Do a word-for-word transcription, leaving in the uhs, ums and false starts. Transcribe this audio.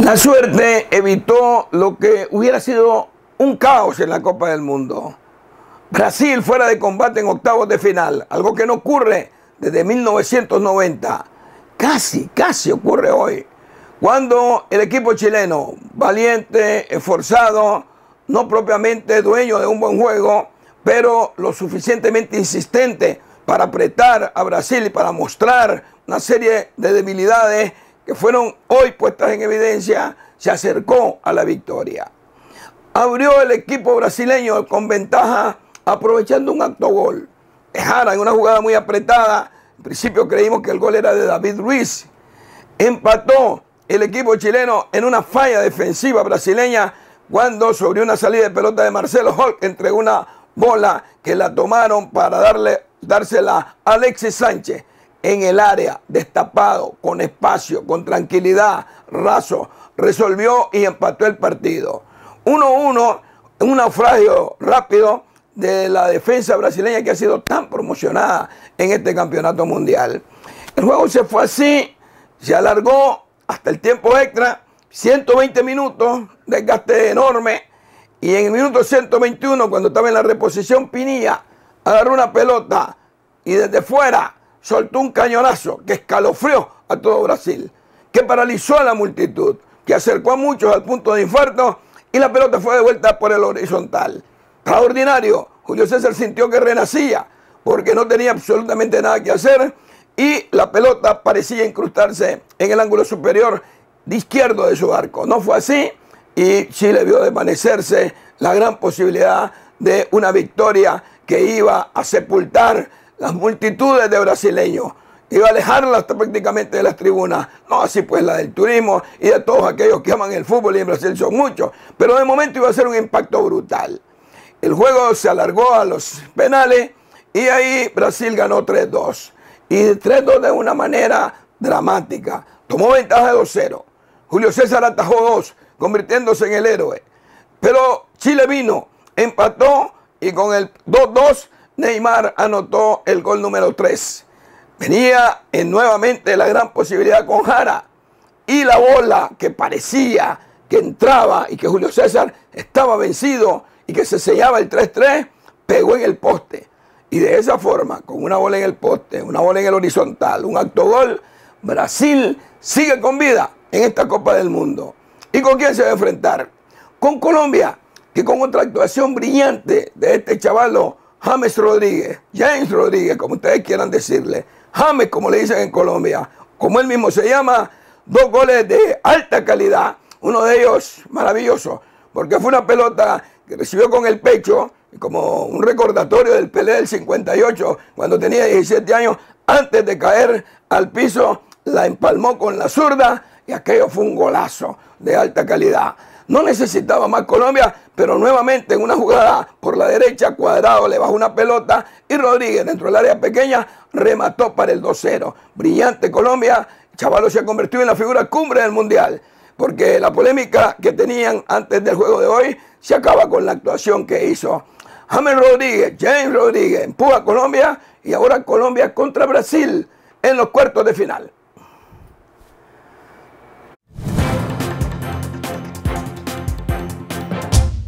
La suerte evitó lo que hubiera sido un caos en la Copa del Mundo. Brasil fuera de combate en octavos de final, algo que no ocurre desde mil novecientos noventa. Casi, casi ocurre hoy, cuando el equipo chileno, valiente, esforzado, no propiamente dueño de un buen juego, pero lo suficientemente insistente para apretar a Brasil y para mostrar una serie de debilidades que fueron hoy puestas en evidencia, se acercó a la victoria. Abrió el equipo brasileño con ventaja aprovechando un autogol de Jara en una jugada muy apretada. En principio creímos que el gol era de David Ruiz. Empató el equipo chileno en una falla defensiva brasileña cuando sobre una salida de pelota de Marcelo Hulk entregó una bola que la tomaron para darle, dársela a Alexis Sánchez en el área, destapado, con espacio, con tranquilidad, raso, resolvió y empató el partido. uno uno, un naufragio rápido de la defensa brasileña que ha sido tan promocionada en este campeonato mundial. El juego se fue así, se alargó hasta el tiempo extra, ciento veinte minutos, desgaste enorme, y en el minuto ciento veintiuno, cuando estaba en la reposición, Pinilla agarró una pelota y desde fuera soltó un cañonazo que escalofrió a todo Brasil, que paralizó a la multitud, que acercó a muchos al punto de infarto y la pelota fue devuelta por el horizontal. Extraordinario. Julio César sintió que renacía porque no tenía absolutamente nada que hacer y la pelota parecía incrustarse en el ángulo superior de izquierdo de su arco. No fue así y Chile vio desvanecerse la gran posibilidad de una victoria que iba a sepultar las multitudes de brasileños, iba a alejarlas hasta prácticamente de las tribunas. No así pues la del turismo y de todos aquellos que aman el fútbol, y en Brasil son muchos, pero de momento iba a ser un impacto brutal. El juego se alargó a los penales y ahí Brasil ganó tres dos. Y tres dos de una manera dramática. Tomó ventaja de dos cero. Julio César atajó dos, convirtiéndose en el héroe. Pero Chile vino, empató y con el dos dos Neymar anotó el gol número tres. Venía en nuevamente la gran posibilidad con Jara. Y la bola que parecía que entraba y que Julio César estaba vencido y que se sellaba el tres tres, pegó en el poste. Y de esa forma, con una bola en el poste, una bola en el horizontal, un autogol, Brasil sigue con vida en esta Copa del Mundo. ¿Y con quién se va a enfrentar? Con Colombia, que con otra actuación brillante de este chavalo James Rodríguez, James Rodríguez, como ustedes quieran decirle, James, como le dicen en Colombia, como él mismo se llama, dos goles de alta calidad, uno de ellos maravilloso, porque fue una pelota que recibió con el pecho, como un recordatorio del Pelé del cincuenta y ocho, cuando tenía diecisiete años, antes de caer al piso, la empalmó con la zurda, y aquello fue un golazo de alta calidad. No necesitaba más Colombia, pero nuevamente en una jugada por la derecha, Cuadrado le bajó una pelota y Rodríguez dentro del área pequeña remató para el dos cero. Brillante Colombia, Chavalo se ha convertido en la figura cumbre del Mundial, porque la polémica que tenían antes del juego de hoy se acaba con la actuación que hizo James Rodríguez. James Rodríguez empuja a Colombia y ahora Colombia contra Brasil en los cuartos de final.